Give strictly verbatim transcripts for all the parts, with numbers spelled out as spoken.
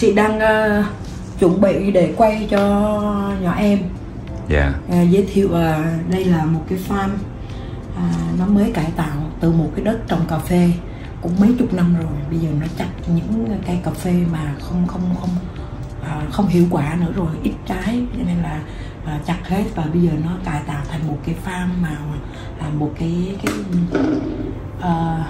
chị đang uh, chuẩn bị để quay cho nhỏ em. Dạ. Yeah. uh, Giới thiệu uh, đây là một cái farm uh, nó mới cải tạo từ một cái đất trồng cà phê cũng mấy chục năm rồi. Bây giờ nó chặt những cây cà phê mà không không không uh, không hiệu quả nữa rồi, ít trái, cho nên là uh, chặt hết, và bây giờ nó cải tạo thành một cái farm mà là một cái cái uh,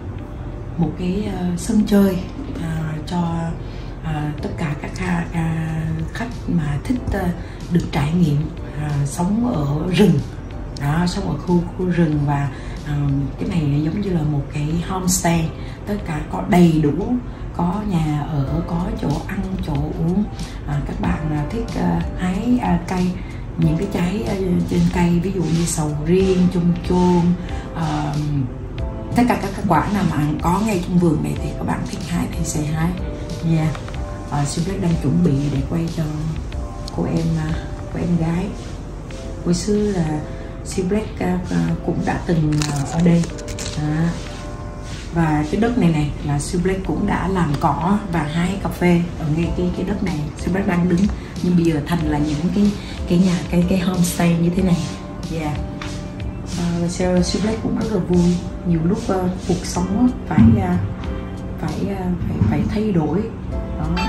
một cái uh, sân chơi uh, cho uh, tất cả các uh, khách mà thích uh, được trải nghiệm uh, sống ở rừng đó, sống ở khu khu rừng. Và uh, cái này giống như là một cái homestay, tất cả có đầy đủ, có nhà ở, có chỗ ăn, chỗ uống. Uh, các bạn uh, thích uh, hái uh, cây, những cái trái uh, trên cây, ví dụ như sầu riêng, chum chôm, uh, tất cả các quả nào mà có ngay trong vườn này thì các bạn thích hái thì sẽ hái nha. Yeah. uh, Siêu Black đang chuẩn bị để quay cho cô em uh, cô em gái. Hồi xưa là Siêu Black uh, cũng đã từng uh, ở đây à. Và cái đất này này là Siêu Black cũng đã làm cỏ và hái cà phê ở ngay cái cái đất này. Siêu Black đang đứng, nhưng bây giờ thành là những cái cái nhà cái cái homestay như thế này. Yeah. Uh, Siêu Black cũng rất là vui. Nhiều lúc uh, cuộc sống phải uh, phải, uh, phải phải thay đổi đó.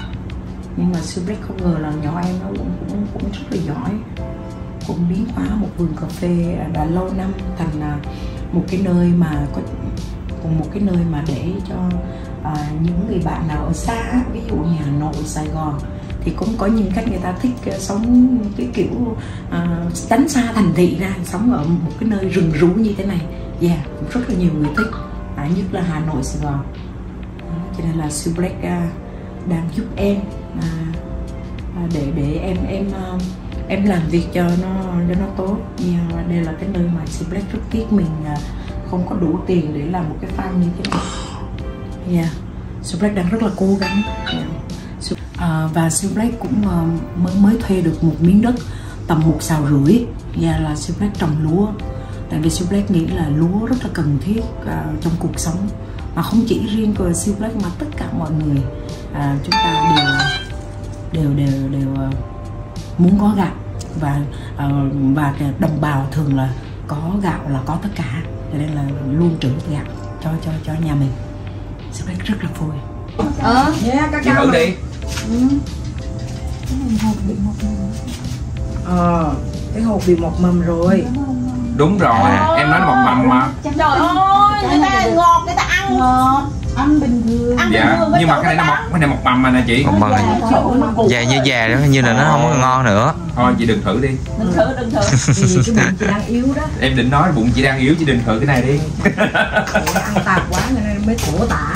Nhưng mà Siêu Black không ngờ là nhỏ em nó cũng cũng, cũng rất là giỏi, cũng biến hóa một vườn cà phê đã lâu năm thành uh, một cái nơi mà có một cái nơi mà để cho uh, những người bạn nào ở xa, ví dụ như Hà Nội, Sài Gòn, thì cũng có những cách người ta thích uh, sống cái kiểu uh, tránh xa thành thị ra, sống ở một cái nơi rừng rú như thế này. Yeah, rất là nhiều người thích, à, nhất là Hà Nội, Sài Gòn. Đó, cho nên là Siêu Black uh, đang giúp em uh, uh, để để em em uh, em làm việc cho nó cho nó tốt. Yeah, đây là cái nơi mà Siêu Black rất tiếc mình uh, không có đủ tiền để làm một cái farm như thế này. Yeah, Siêu Black đang rất là cố gắng. Yeah. Uh, và Siêu Black cũng uh, mới mới thuê được một miếng đất tầm một sào rưỡi. Yeah, là Siêu Black trồng lúa. Tại vì Siêu Black nghĩ là lúa rất là cần thiết uh, trong cuộc sống, mà không chỉ riêng của Siêu Black mà tất cả mọi người uh, chúng ta đều đều đều đều uh, muốn có gạo, và uh, và đồng bào thường là có gạo là có tất cả, cho nên là luôn trữ gạo cho cho cho nhà mình. Siêu Black rất là vui. Ờ, yeah, chị thử đi. Ừ. Cái hộp bị mọc mầm. Ờ, cái hộp bị mọc mầm rồi. Đúng rồi, à, em nói nó mọc mầm mà. Trời ơi, người ta ngọt, người ta ăn ngọt, ăn bình thường. Ăn dạ, bình thường, nhưng mà cái này nó mọc, cái này mọc mầm mà nè chị. Mọc mầm già như già đó, như là nó không có ngon nữa. Thôi chị đừng thử đi. Đừng thử, đừng thử. Vì cái bụng chị đang yếu đó. Em định nói bụng chị đang yếu chứ đừng thử cái này đi. Ủa, ăn tạp quá nên mới thổ tả.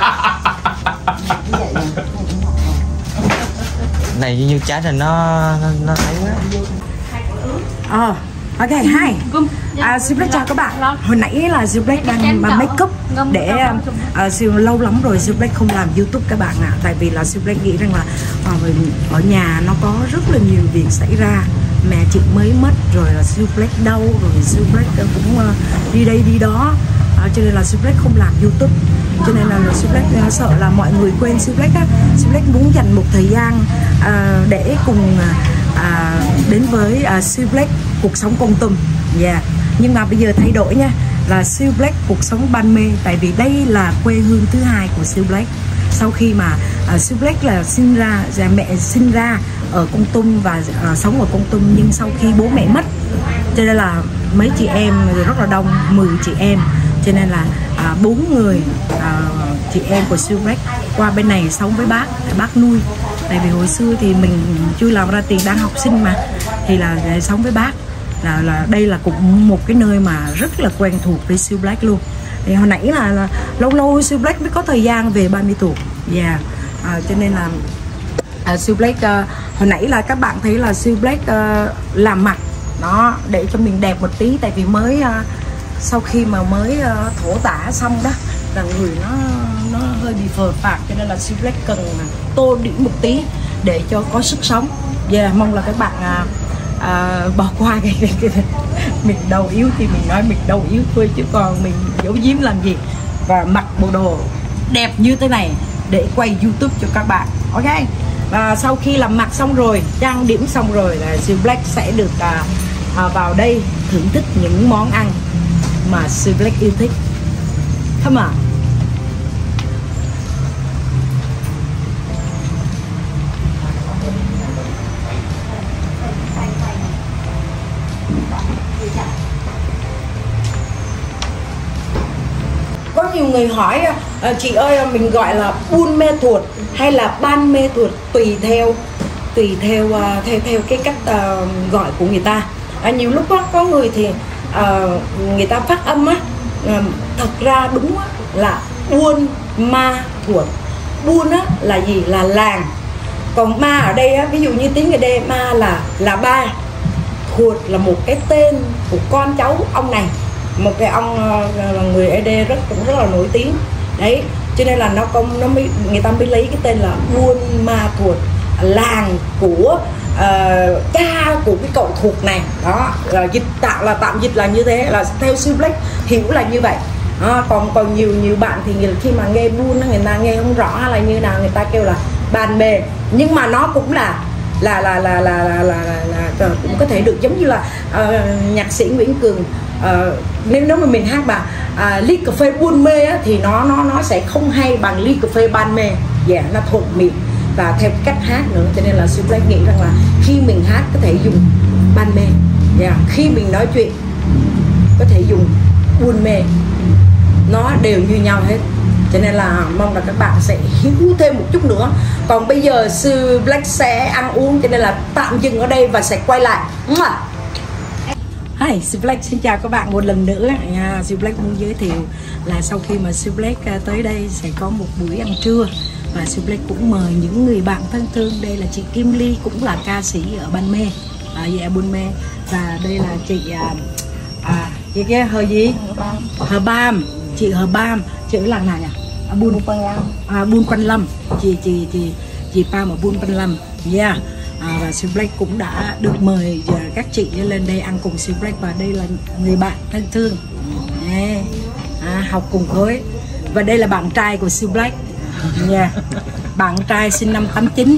Này như trái này nó nó nó ấy quá. Ờ, ok, hi. À, Siêu Black chào các bạn. Hồi nãy là Siêu Black đang make up để uh, Siêu lâu lắm rồi Siêu Black không làm YouTube các bạn ạ. À. Tại vì là Siêu Black nghĩ rằng là uh, ở nhà nó có rất là nhiều việc xảy ra. Mẹ chị mới mất rồi, là Siêu Black đau rồi, Siêu Black cũng uh, đi đây đi đó. Uh, cho nên là Siêu Black không làm YouTube. Cho nên là Siêu Black uh, sợ là mọi người quên Siêu Black á. Siêu Black muốn dành một thời gian uh, để cùng uh, đến với uh, Siêu Black cuộc sống công tùm. Yeah. Nhưng mà bây giờ thay đổi nha, là Siêu Black cuộc sống ban mê. Tại vì đây là quê hương thứ hai của Siêu Black. Sau khi mà uh, Siêu Black là sinh ra, dạ, mẹ sinh ra ở Kon Tum và uh, sống ở Kon Tum, nhưng sau khi bố mẹ mất, cho nên là mấy chị em rất là đông, mười chị em, cho nên là bốn uh, người uh, chị em của Siêu Black qua bên này sống với bác, để bác nuôi. Tại vì hồi xưa thì mình chưa làm ra tiền, đang học sinh mà, thì là để sống với bác. Là, là đây là cũng một cái nơi mà rất là quen thuộc với Siêu Black luôn. Thì hồi nãy là, là lâu lâu Siêu Black mới có thời gian về ba mươi tuổi. Yeah. À, cho nên là à, Siêu Black uh, hồi nãy là các bạn thấy là Siêu Black uh, làm mặt đó để cho mình đẹp một tí. Tại vì mới uh, sau khi mà mới uh, thổ tả xong đó là người nó nó hơi bị phờ phạc, cho nên là Siêu Black cần tô điểm một tí để cho có sức sống. Yeah, mong là các bạn uh, À, bỏ qua cái, cái, cái mình đầu yếu thì mình nói mình đầu yếu thôi, chứ còn mình giấu giếm làm gì. Và mặc bộ đồ đẹp như thế này để quay YouTube cho các bạn. Ok. Và sau khi làm mặt xong rồi, trang điểm xong rồi là Siêu Black sẽ được à, à, vào đây thưởng thức những món ăn mà Siêu Black yêu thích. Come on. Có nhiều người hỏi chị ơi, mình gọi là buôn mê thuột hay là ban mê thuột, tùy theo tùy theo uh, theo theo cái cách uh, gọi của người ta. À, nhiều lúc đó, có người thì uh, người ta phát âm á, uh, thật ra đúng á, là buôn ma thuột. Buôn á là gì? Là làng. Còn ma ở đây á, ví dụ như tiếng người đây ma là là ba, thuột là một cái tên của con cháu ông này, một cái ông uh, người Ê Đê rất cũng rất là nổi tiếng đấy, cho nên là nó công nó mới người ta mới lấy cái tên là Buôn Ma Thuột, làng của uh, cha của cái cậu Thuột này đó. Là dịch tạo là tạm dịch là như thế, là theo Siêu Black hiểu là như vậy. À, còn còn nhiều nhiều bạn thì khi mà nghe buôn người ta nghe không rõ hay là như nào, người ta kêu là bàn mề, nhưng mà nó cũng là là là là là là, là, là, là cũng có thể được giống như là uh, nhạc sĩ Nguyễn Cường. Uh, nếu nếu mà mình hát mà uh, ly cà phê buôn mê á, thì nó nó nó sẽ không hay bằng ly cà phê ban mê. Dạ, yeah, nó thuận miệng và theo cách hát nữa, cho nên là Siêu Black nghĩ rằng là khi mình hát có thể dùng ban mê, yeah, khi mình nói chuyện có thể dùng buôn mê, nó đều như nhau hết. Cho nên là mong là các bạn sẽ hiểu thêm một chút nữa. Còn bây giờ Siêu Black sẽ ăn uống, cho nên là tạm dừng ở đây và sẽ quay lại. Hi, Siêu Black xin chào các bạn một lần nữa nha. Siêu Black muốn giới thiệu là sau khi mà Siêu Black tới đây sẽ có một buổi ăn trưa, và Siêu Black cũng mời những người bạn thân thương. Đây là chị Kim Ly, cũng là ca sĩ ở Ban Mê, ở dạ Buôn Mê, và đây là chị à, à, chị kia Hờ gì? Hờ Bam, chị Hờ Bam, chị ở làng nào nhỉ? À, Buôn Quanh Lâm. À, Buôn Quanh Lâm, chị chị chị chị Pam ở Buôn Quanh Lâm, yeah. À, và Siêu Black cũng đã được mời các chị lên đây ăn cùng Siêu Black, và đây là người bạn thân thương, yeah. À, học cùng khối, và đây là bạn trai của Siêu Black, yeah. Bạn trai sinh năm tám chín.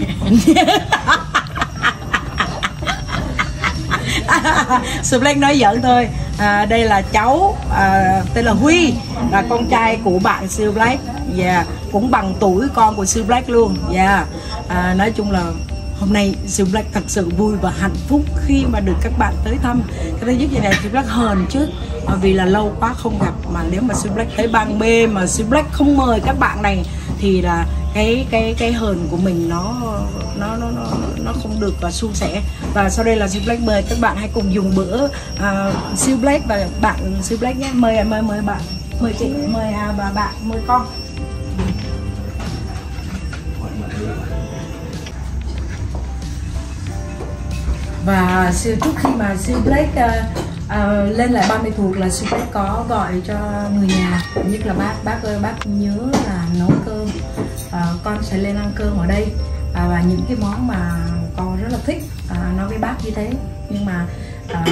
Siêu Black nói giỡn thôi. À, đây là cháu à, tên là Huy, là con trai của bạn Siêu Black, yeah. Cũng bằng tuổi con của Siêu Black luôn, yeah. À, nói chung là hôm nay Siêu Black thật sự vui và hạnh phúc khi mà được các bạn tới thăm. Cái thứ nhất vậy này, Siêu Black hờn chứ, vì là lâu quá không gặp, mà nếu mà Siêu Black tới Ban Mê mà Siêu Black không mời các bạn này thì là cái cái cái hờn của mình nó nó nó nó, nó không được và suôn sẻ. Và sau đây là Siêu Black mời các bạn hãy cùng dùng bữa. uh, Siêu Black và bạn Siêu Black nhé, mời mời mời bạn, mời chị, mời à, và bạn, mời con. Và siêu trước khi mà Siêu Black uh, uh, lên lại ba mươi thuộc là Siêu Black có gọi cho người nhà, nhất là bác bác ơi bác nhớ là nấu cơm, uh, con sẽ lên ăn cơm ở đây, uh, và những cái món mà con rất là thích, uh, nói với bác như thế. Nhưng mà uh,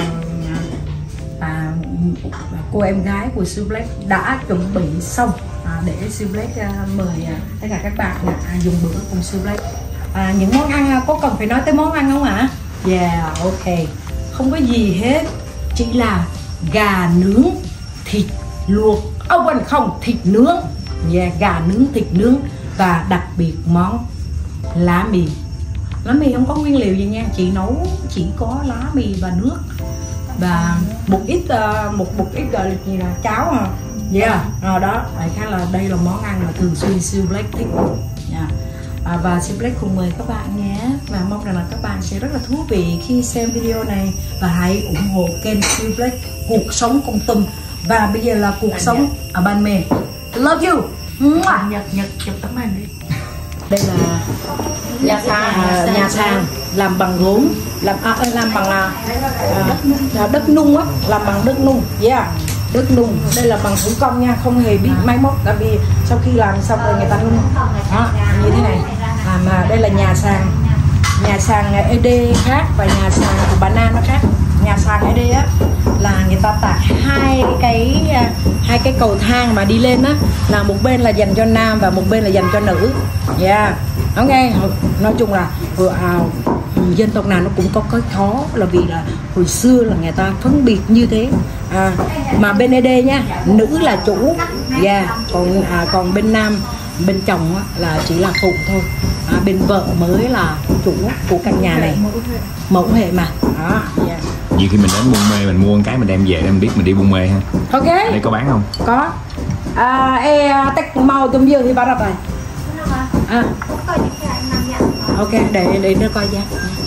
uh, cô em gái của Siêu Black đã chuẩn bị xong uh, để Siêu Black uh, mời uh, tất cả các bạn uh, dùng bữa cùng Siêu Black. Uh, những món ăn uh, có cần phải nói tới món ăn không ạ? À? Yeah, ok. Không có gì hết, chỉ là gà nướng, thịt luộc, à, quên không, thịt nướng. Yeah, gà nướng, thịt nướng, và đặc biệt món lá mì. Lá mì không có nguyên liệu gì nha, chị nấu chỉ có lá mì và nước, và một ít uh, một một ít gọi là gì là cháo à. Yeah, rồi đó, đại khái là đây là món ăn mà thường xuyên Siêu Black thích. Yeah. À, và Siêu Black cùng mời các bạn nhé, và mong rằng là các bạn sẽ rất là thú vị khi xem video này, và hãy ủng hộ kênh Siêu Black cuộc sống công tâm. Và bây giờ là cuộc sống ở Ban Mê. Love you. Nhật Nhật chụp tấm hình đi. Đây là nhà sàn, à, nhà sàn làm bằng gốm, làm à, làm bằng à, à, đất nung á, làm bằng đất nung, yeah, đất nung. Đây là bằng thủ công nha, không hề bị máy móc, tại vì sau khi làm xong rồi người ta nung đó, như thế này. À, mà đây là nhà sàn, nhà sàn Ê Đê khác và nhà sàn của bà Na nó khác. Nhà sàn Ê Đê á là người ta tạc hai cái hai cái cầu thang mà đi lên á, là một bên là dành cho nam và một bên là dành cho nữ, yeah. nó nghe nói chung là à, dân tộc nào nó cũng có cái khó là vì là hồi xưa là người ta phân biệt như thế. À, mà bên e đê nha, nữ là chủ, yeah. còn à, còn bên nam, bên chồng á, là chỉ là phụ thôi. À, bên vợ mới là chủ của căn nhà này, mẫu hệ mà. Đó, yeah. Nhiều khi mình đến Buôn Mê mình mua một cái mình đem về em biết mình đi Buôn Mê ha. Ok. Ở đây có bán không? Có. À, e tách màu tôm dưa thì bao rồi. À. Ok, để để nó coi giá.